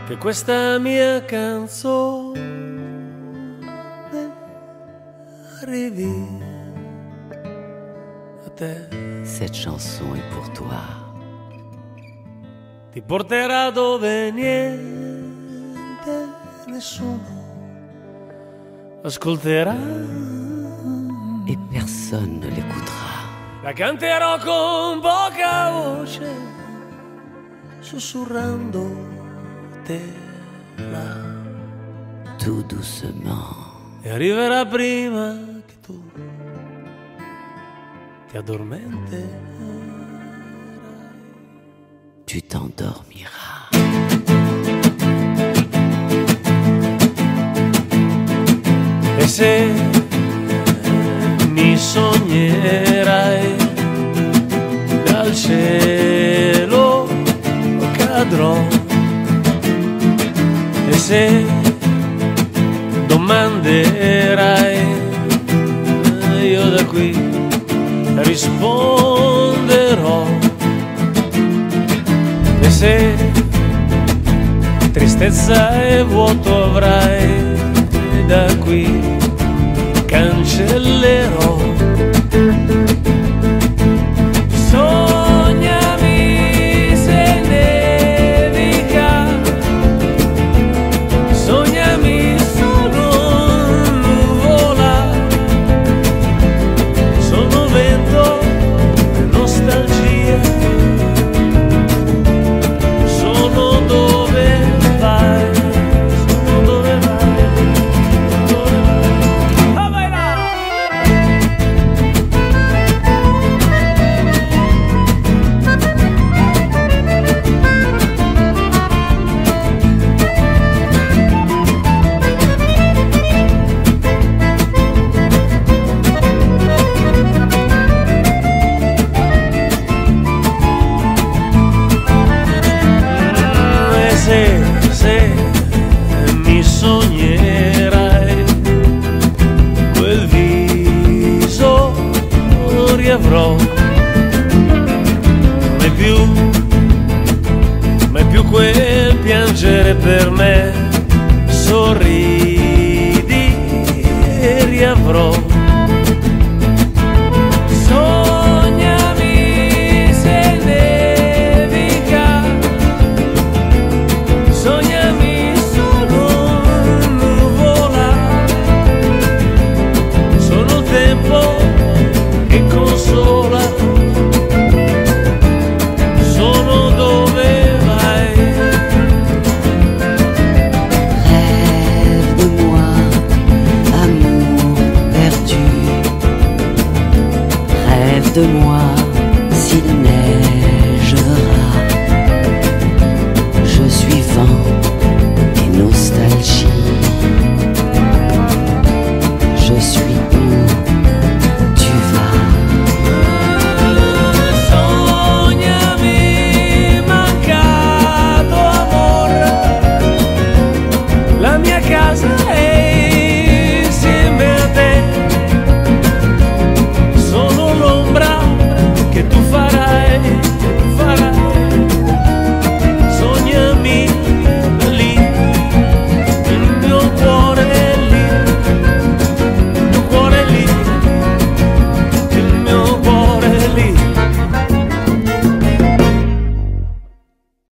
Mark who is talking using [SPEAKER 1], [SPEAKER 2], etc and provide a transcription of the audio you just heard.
[SPEAKER 1] che questa mia canzone arrivi a te.
[SPEAKER 2] Cette chanson est pour toi.
[SPEAKER 1] Ti porterà dove niente, nessuno ascolterà
[SPEAKER 2] Et personne ne l'écoutera.
[SPEAKER 1] La canterò con poca voce, sussurrando te là.
[SPEAKER 2] Tout doucement.
[SPEAKER 1] E arriverà prima che tu ti addormenterai.
[SPEAKER 2] Tu t'endormiras.
[SPEAKER 1] E se mi sognerai dal cielo cadrò, e se domanderai io da qui risponderò, e se tristezza e vuoto avrai da qui cancellerò. Sognami se nevica, sognami sono nuvola, sono vento e nostalgia, sono dove vai, sono dove vai, dove vai. A bailar! Se mi sognerai quel viso riavrò, mai più quel piangere per me, sorridi e riavrò.